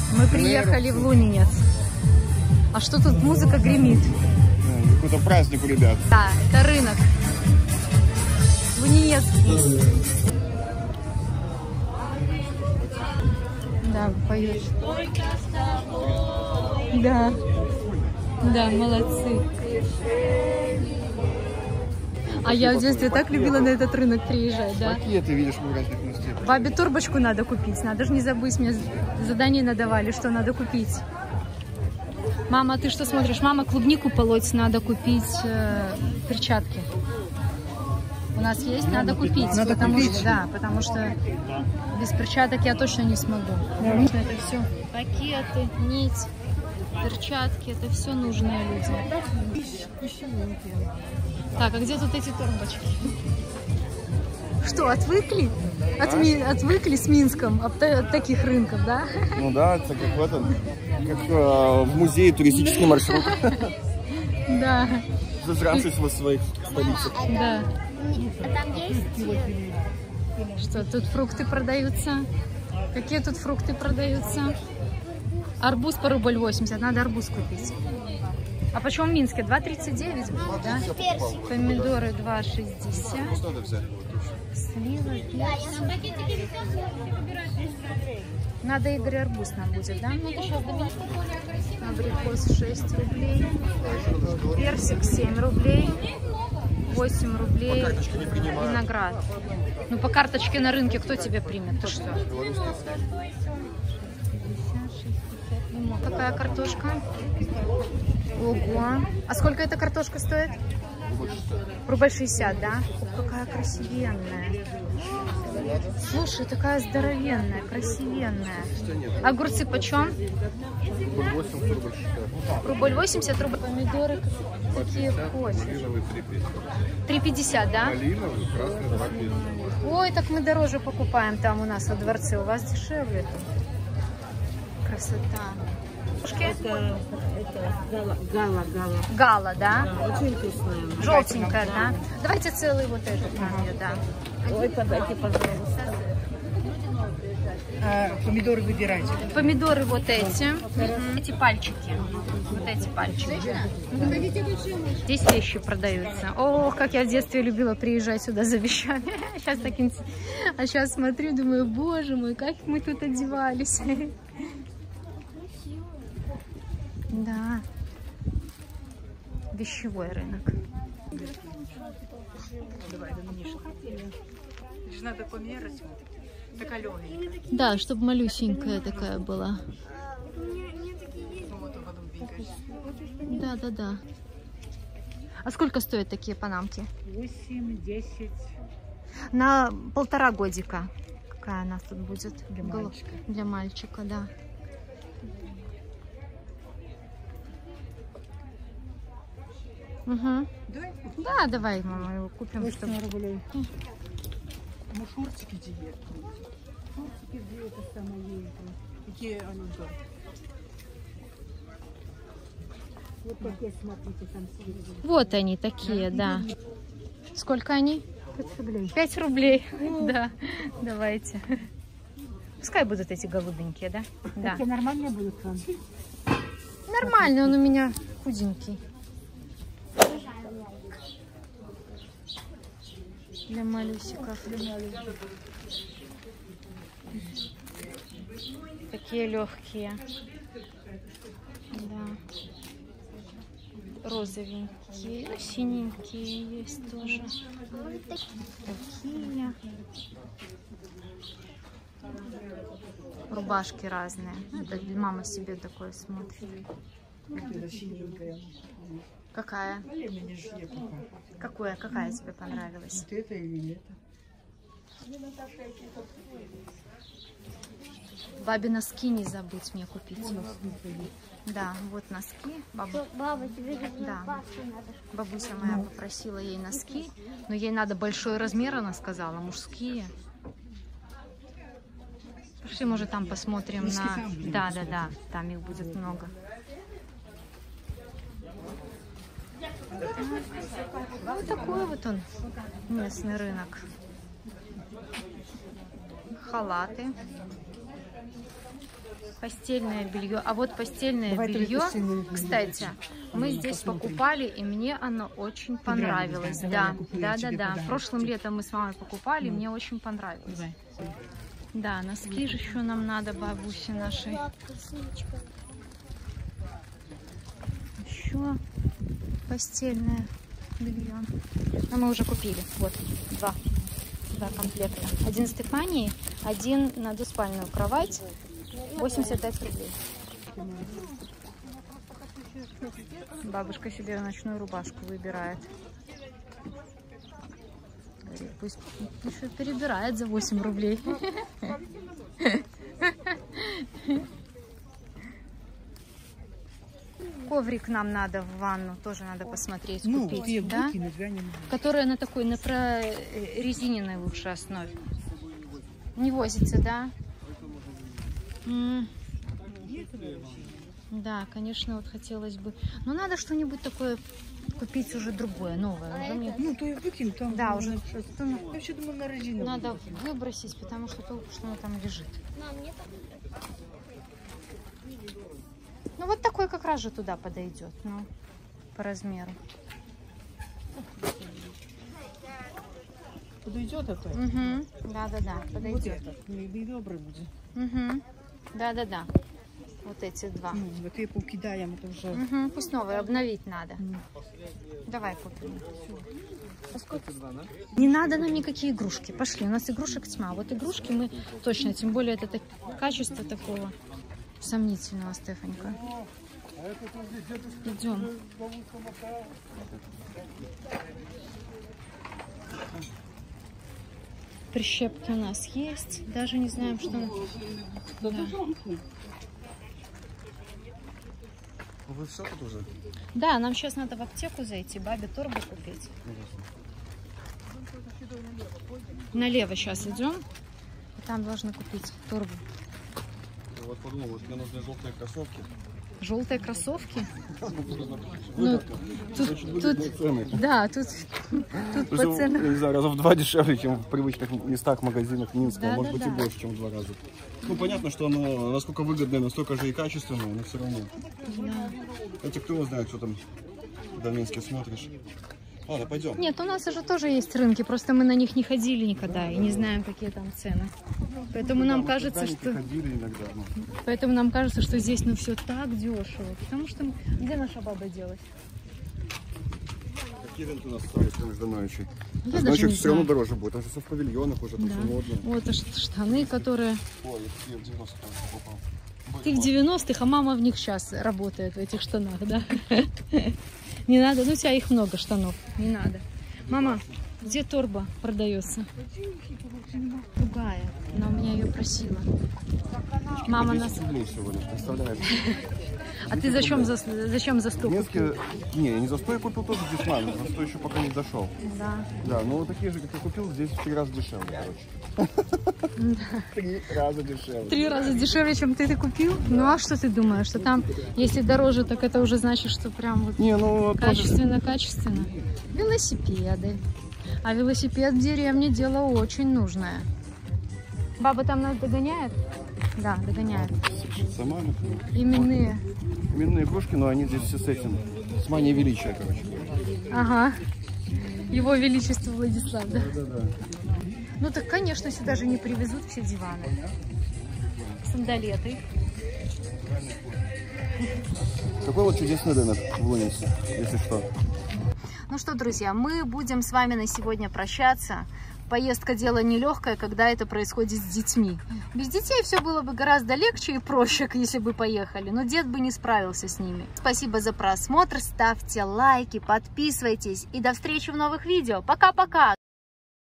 Мы приехали в Лунинец. А что тут музыка гремит? Какой-то праздник у ребят. Да, это рынок. Лунинецкий. Да, поешь. Да. Да, молодцы. А я в детстве так любила на этот рынок приезжать, да? Какие ты видишь в разных местах? Бабе турбочку надо купить. Надо же не забыть, мне задание надавали, что надо купить. Мама, ты что смотришь? Мама, клубнику полоть надо купить, перчатки. У нас есть, надо купить. Надо купить. Что, да, потому что без перчаток я точно не смогу. Это все пакеты, нить, перчатки, это все нужные люди. Так, а где тут эти торбочки? Что, отвыкли? Отвыкли с Минском от таких рынков, да? Ну да, это как в этом, как в музее туристический маршрут. Да. Зажравшись во своих столицах. Да. Что, тут фрукты продаются? Какие тут фрукты продаются? Арбуз по рубль 80, надо арбуз купить. А почему в Минске? 2,39 будет, да? Помидоры 2,60. Слива, перец. Надо, Игорь, арбуз нам будет, да? Абрикос 6 рублей. Персик 7 рублей. 8 рублей. Виноград. Ну, по карточке на рынке кто тебя примет? Ты что? 50, 60, лимон. Какая картошка? Ого. А сколько эта картошка стоит? Рубль 60, да? О, какая красивенная. Слушай, такая здоровенная, красивенная. Огурцы почем? Рубль 80, рубль. Помидоры какие хочешь. 3,50, да? Ой, так мы дороже покупаем там у нас во дворце. У вас дешевле. Красота. Это гала. Гала, да? Да, очень вкусная. Желтенькая, да? Давайте целый вот этот нам ее, да. Ой, подайте, пожалуйста. Помидоры выбирайте. Помидоры вот эти. Эти пальчики. Вот эти пальчики. Здесь вещи продаются. Ох, как я в детстве любила приезжать сюда за вещами. Сейчас так А сейчас смотрю, думаю, боже мой, как мы тут одевались. Да. Вещевой рынок. Давай, надо померить. Такая легенькая. Да, чтобы малюсенькая такая была. Да. А сколько стоят такие панамки? 8-10. На 1,5 годика. Какая у нас тут будет? Для мальчика. Для мальчика, да. Угу. Да, давай, мама, его купим. 8 рублей. Ну, шортики где? Шортики где это самое? Какие они там? Вот какие, смотрите, там сверху. Вот они такие, да. Сколько они? 5 рублей. 5 рублей. Да, давайте. Пускай будут эти голубенькие, да? Да. Такие нормальные будут вам? Нормально, он у меня худенький. Для малюсиков. Такие легкие. Да. Розовенькие. Ну, синенькие есть тоже. Такие. Рубашки разные. Это мама себе такое смотрит. Какая? Какая тебе понравилась? Вот это или это? Бабе носки не забудь мне купить. Да, вот носки. Баба, тебе же Да. пасту надо. Бабуся моя попросила ей носки, но ей надо большой размер, она сказала, мужские. Пошли, может, там посмотрим на... Да, там их будет много. Вот такой вот он, местный рынок. Халаты. Постельное белье. А вот постельное Давай белье, постельное белье. кстати, мы здесь посмотрим. покупали, и мне оно очень понравилось. Давай, Да, я куплю да, тебе да, да. подарок. Прошлым летом мы с мамой покупали, и мне очень понравилось. Давай. Да, носки же еще нам надо, бабуси нашей. Еще постельное белье. Но мы уже купили. Вот, два комплекта. Один Стефании, один на двуспальную кровать. 85 рублей. Бабушка себе ночную рубашку выбирает. Говорит, пусть еще перебирает за 8 рублей. Коврик нам надо в ванну, тоже надо посмотреть, купить, ты да? выкинуть, глянем. Которая на такой, на прорезиненной лучше основе. Не возится, да? Да, конечно, вот хотелось бы. Но надо что-нибудь такое купить уже другое, новое. Уже мне Ну, то и выкинь, там. Да, уже Я вообще думаю, на резину. надо выбросить, потому что толку, что оно там лежит. Ну, вот такой как раз же туда подойдет, ну, по размеру. Подойдет это? Угу. Да, Вот подойдет. это. И добре буде. Угу. Да. Вот эти два. Ну, вот и покидаем, это уже. Угу. Пусть новые, обновить надо. Давай купим. Не надо нам никакие игрушки. Пошли, у нас игрушек тьма. Вот игрушки мы точно, тем более это качество такого сомнительного, Стефанька. Идем. Прищепки у нас есть. Даже не знаем, что... Да. Вы все тут уже? Да, нам сейчас надо в аптеку зайти, бабе торбу купить. Налево сейчас идем. И там должны купить торбу. Я вот подумал, вот мне нужны желтые кроссовки. Желтые кроссовки? Ну, тут цены. Да, тут по Я ценам. не знаю, раза в 2 дешевле, чем в привычных местах, магазинах Минска. Да, Может быть, и да. больше, чем в 2 раза. Ну, понятно, что оно насколько выгодное, настолько же и качественное, но все равно. Да. Эти кто его знает, что там в Минске смотришь. Ладно, пойдем. Нет, у нас уже тоже есть рынки, просто мы на них не ходили никогда и не знаем, какие там цены. Поэтому нам кажется, что... Ходили иногда, ну. Поэтому нам кажется, что здесь ну все так дешево. Потому что где наша баба делась? Какие рынки у нас остались между Ноичей? Я даже Значит, не все равно знаю. дороже будет. Там все в павильонах уже, там Да. все модно. Вот штаны, которые... Ой, я в 90-х покупал. Ты в 90-х, а мама в них сейчас работает, в этих штанах, да? Не надо, ну у тебя их много штанов, не надо. Мама, где торба продается? Другая, она у меня ее просила. Мама 10 нас... рублей всего лишь, представляешь? А ты зачем за 100 В купил? Минске... Не, я не за 100 я купил тоже дешман, за 100 еще пока не дошел. Да. Да, ну вот такие же, как я купил, здесь в 3 раза дешевле, короче. 3 раза дешевле. 3 раза дешевле, чем ты купил? Ну а что ты думаешь, что там, если дороже, так это уже значит, что прям вот Не, ну тоже... качественно? Велосипеды. А велосипед в деревне дело очень нужное. Баба там нас догоняет? Да, догоняет. Сама, Именные. именные игрушки, но они здесь все с этим, с манией величия, короче. Ага. Его Величество Владислав, да? Да-да-да. Ну так, конечно, сюда же не привезут все диваны. Сандалеты. Такой вот чудесный рынок в Лунице, если что. Ну что, друзья, мы будем с вами на сегодня прощаться. Поездка дело нелегкое, когда это происходит с детьми. Без детей все было бы гораздо легче и проще, если бы поехали, но дед бы не справился с ними. Спасибо за просмотр, ставьте лайки, подписывайтесь и до встречи в новых видео. Пока-пока!